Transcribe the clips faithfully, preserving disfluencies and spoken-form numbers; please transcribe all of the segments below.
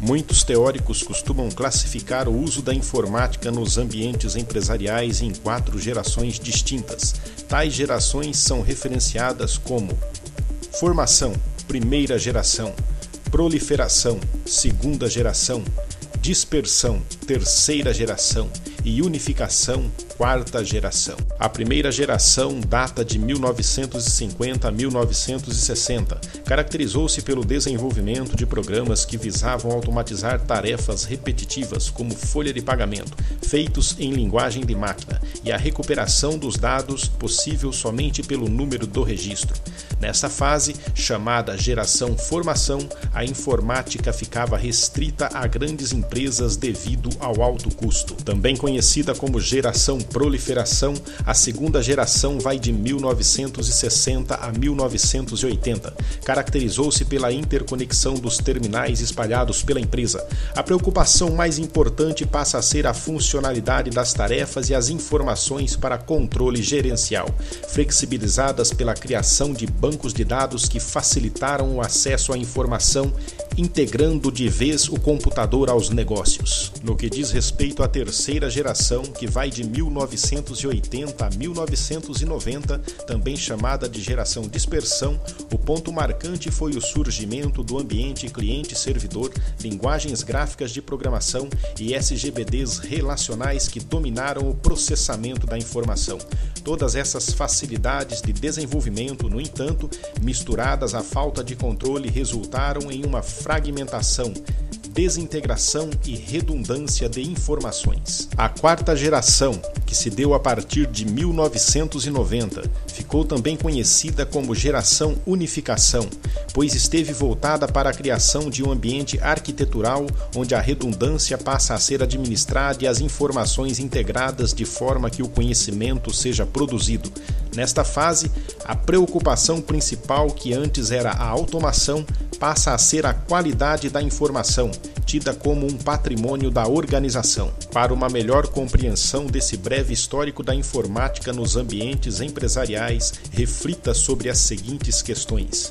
Muitos teóricos costumam classificar o uso da informática nos ambientes empresariais em quatro gerações distintas. Tais gerações são referenciadas como formação, primeira geração, proliferação, segunda geração, dispersão, terceira geração e unificação, quarta geração. A primeira geração data de mil novecentos e cinquenta a mil novecentos e sessenta. Caracterizou-se pelo desenvolvimento de programas que visavam automatizar tarefas repetitivas, como folha de pagamento, feitos em linguagem de máquina, e a recuperação dos dados possível somente pelo número do registro. Nessa fase, chamada geração formação, a informática ficava restrita a grandes empresas devido ao alto custo. Também conhecida como geração proliferação, a segunda geração vai de mil novecentos e sessenta a mil novecentos e oitenta. Caracterizou-se pela interconexão dos terminais espalhados pela empresa. A preocupação mais importante passa a ser a funcionalidade das tarefas e as informações para controle gerencial, flexibilizadas pela criação de bancos de dados que facilitaram o acesso à informação, integrando de vez o computador aos negócios. No que diz respeito à terceira geração, que vai de mil novecentos e oitenta a mil novecentos e noventa, também chamada de geração dispersão, o ponto marcante foi o surgimento do ambiente cliente-servidor, linguagens gráficas de programação e S G B Ds relacionais que dominaram o processamento da informação. Todas essas facilidades de desenvolvimento, no entanto, misturadas à falta de controle, resultaram em uma fragmentação, desintegração e redundância de informações. A quarta geração, que se deu a partir de mil novecentos e noventa, ficou também conhecida como geração unificação, pois esteve voltada para a criação de um ambiente arquitetural onde a redundância passa a ser administrada e as informações integradas de forma que o conhecimento seja produzido. Nesta fase, a preocupação principal, que antes era a automação, passa a ser a qualidade da informação, tida como um patrimônio da organização. Para uma melhor compreensão desse breve histórico da informática nos ambientes empresariais, reflita sobre as seguintes questões.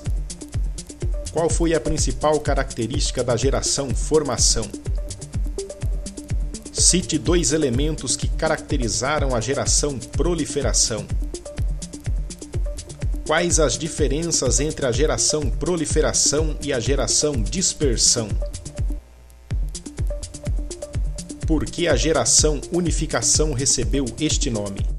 Qual foi a principal característica da geração formação? Cite dois elementos que caracterizaram a geração proliferação. Quais as diferenças entre a geração proliferação e a geração dispersão? Por que a geração unificação recebeu este nome?